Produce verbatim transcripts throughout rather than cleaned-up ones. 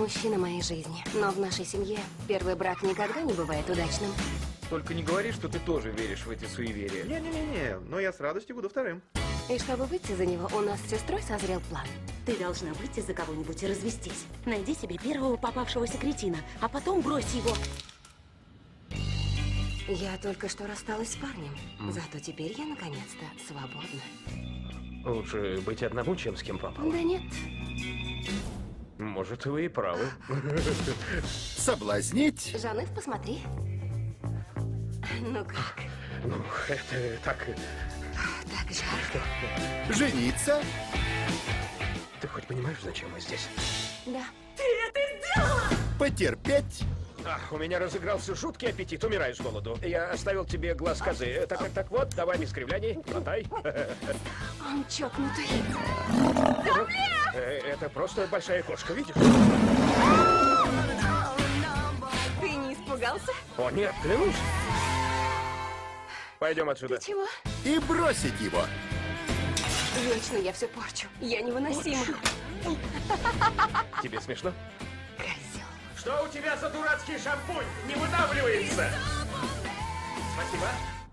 мужчина моей жизни. Но в нашей семье первый брак никогда не бывает удачным. Только не говори, что ты тоже веришь в эти суеверия. Не-не-не, но я с радостью буду вторым. И чтобы выйти за него, у нас с сестрой созрел план. Ты должна выйти за кого-нибудь и развестись. Найди себе первого попавшегося кретина, а потом брось его. Я только что рассталась с парнем. Зато теперь я наконец-то свободна. Лучше быть одному, чем с кем попало. Да нет. Может, вы и правы. Соблазнить? Жаныв, посмотри. Ну как? Ну, это так... Так жарко. Жениться? Ты хоть понимаешь, зачем мы здесь? Да. Потерпеть? Ах, у меня разыгрался жуткий аппетит, умираю с голоду. Я оставил тебе глаз козы. Так, так, так, вот, давай без кривляний, мотай. Он чокнутый. Э, Это просто большая кошка, видишь? Ты не испугался? О, нет, клянусь. Пойдем отсюда. Ты чего? И бросить его. Вечно я все порчу. Я невыносима. Тебе смешно? Козел. Что у тебя за дурацкий шампунь? Не выдавливается! Спасибо.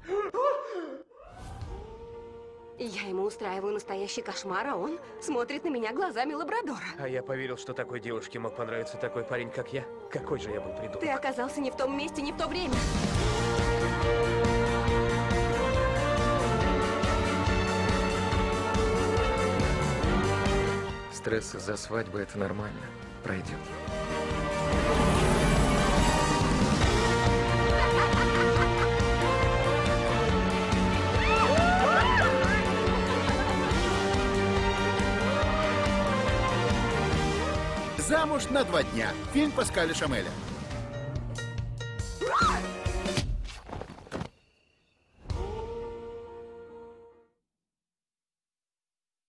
Я ему устраиваю настоящий кошмар, а он смотрит на меня глазами лабрадора. А я поверил, что такой девушке мог понравиться такой парень, как я. Какой же я был придурок. Ты оказался не в том месте, не в то время. Стресс из-за свадьбы — это нормально. Пройдет. Замуж на два дня. Фильм Паскаля Шамеля.